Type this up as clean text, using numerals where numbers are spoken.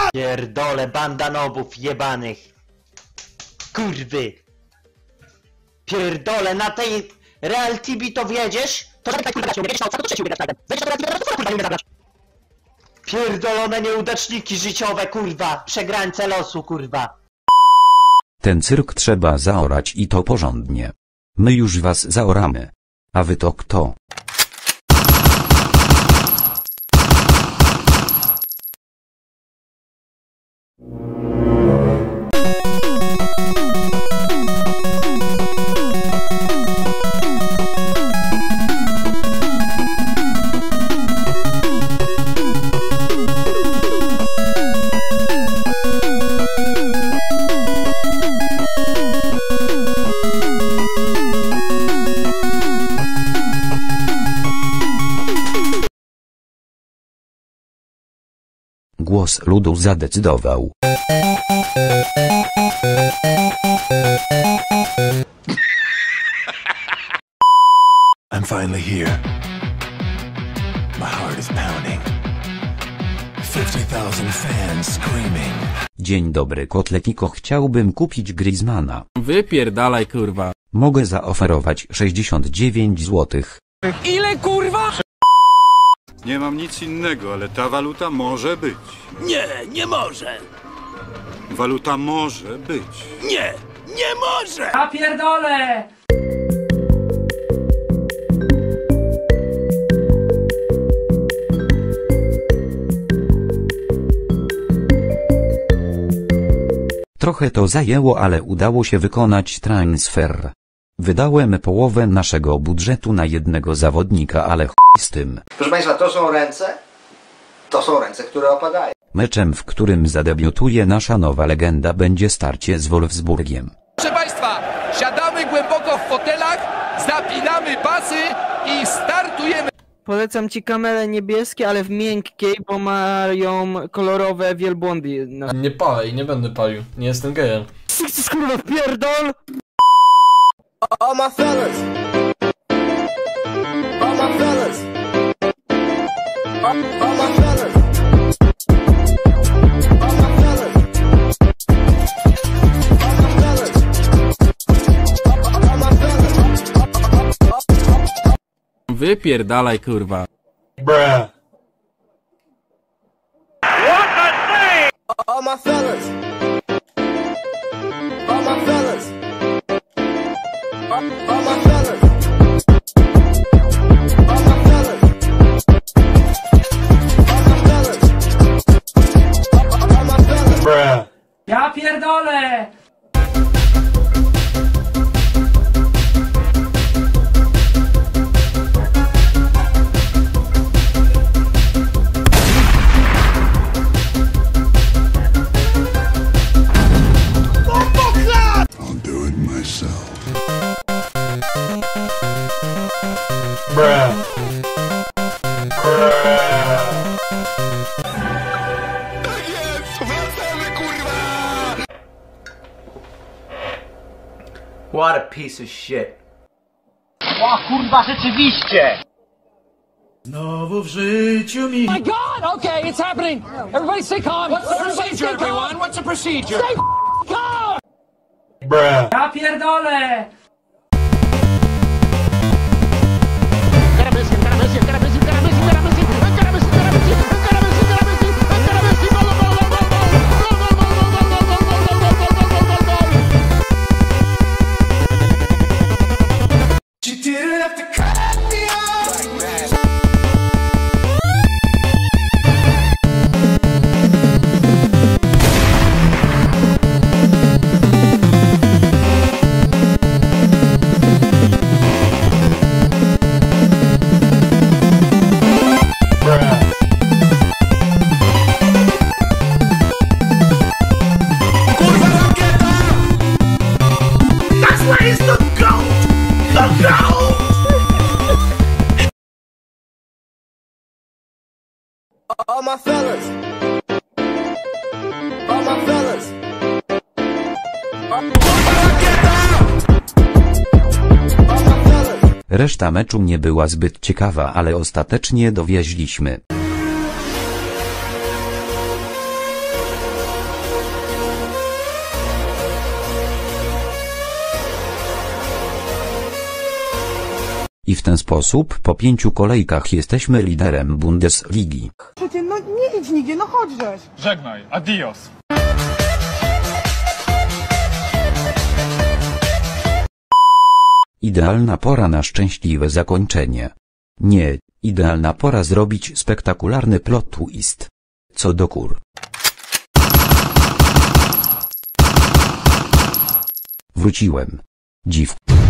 Pierdole, banda nobów jebanych. Kurwy. Pierdole, na tej Real TV to wjedziesz? To tak kurwa się wiedziesz na to trzeci ubiegać wejdziesz na Real TV, to kurwa nie zabrać. Pierdolone nieudaczniki życiowe, kurwa. Przegrańce losu, kurwa. Ten cyrk trzeba zaorać i to porządnie. My już was zaoramy. A wy to kto? Głos ludu zadecydował. I'm finally here. My heart is pounding. 50,000 fans screaming. Dzień dobry kotletiko, chciałbym kupić Griezmana. Wypierdalaj kurwa. Mogę zaoferować 69 zł. Ile kurwa? Nie mam nic innego, ale ta waluta może być. Nie, nie może. Waluta może być. Nie, nie może. A pierdolę! Trochę to zajęło, ale udało się wykonać transfer. Wydałem połowę naszego budżetu na jednego zawodnika, ale chuj z tym. Proszę Państwa, to są ręce. To są ręce, które opadają. Meczem, w którym zadebiutuje nasza nowa legenda, będzie starcie z Wolfsburgiem. Proszę Państwa, siadamy głęboko w fotelach, zapinamy pasy i startujemy. Polecam ci kamerę niebieskie, ale w miękkiej, bo mają kolorowe wielbłądy. Nie palę i nie będę palił. Nie jestem gejem. Kurwa, pierdol! All my fellas. All my fellas. All my fellas. All my fellas. All my fellas. All my fellas. Wypierdalaj kurwa. Bruh. What a save! All my fellas. All my fellas. All my fellas. All my fellas. All my fellas. Bruh. Ja pierdolę! I'll do it myself. Bruh. What a piece of shit. O kurwa, rzeczywiście! Znowu w życiu mi. My God! Okay, it's happening. Everybody stay calm. What's the procedure, everyone? What's the procedure? Stay calm. Bruh. Ja pierdolę! You didn't have to cut me off. All my fellas. All my fellas. All my fellas. Reszta meczu nie była zbyt ciekawa, ale ostatecznie dowieźliśmy. I w ten sposób po 5 kolejkach jesteśmy liderem Bundesligi. Przecież no nie idź nigdzie, no chodźżeś. Żegnaj, adios. Idealna pora na szczęśliwe zakończenie. Nie, idealna pora zrobić spektakularny plot twist. Co do kur. Wróciłem. Dziwko.